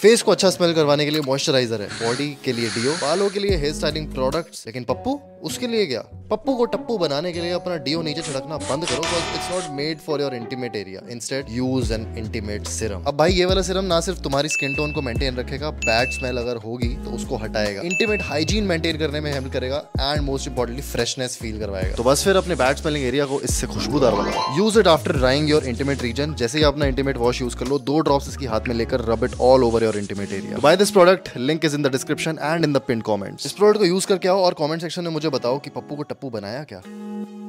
Face को अच्छा smell करवाने के लिए मॉइस्चराइजर है, बॉडी के लिए डियो, बालों के लिए हेयर स्टाइलिंग प्रोडक्ट्स। लेकिन पप्पू, उसके लिए क्या? पप्पू को टप्पू बनाने के लिए अपना डियो नीचे छिड़कना बंद करो, because it's not made for your intimate area. Instead use an intimate serum. अब भाई ये वाला सीरम ना सिर्फ तुम्हारी स्किन टोन को मेंटेन रखेगा, बैड स्मेल अगर होगी तो उसको हटाएगा, इंटीमेट हाइजीन मेंटेन करने में हेल्प करेगा and most importantly freshness feel करवाएगा। तो बस फिर अपने बैड स्मेलिंग एरिया को इससे खुशबूदार बनाओ। Use it after drying your intimate region. जैसे ही अपना इंटीमेट वॉश यूज कर लो, 2 ड्रॉप्स इसकी हाथ में लेकर rub it all over your intimate area. Buy this product, link is in the description and in the pin comments. इस product को यूज करके आओ और कमेंट सेक्शन में मुझे बताओ कि पप्पू को टप्पू बनाया क्या।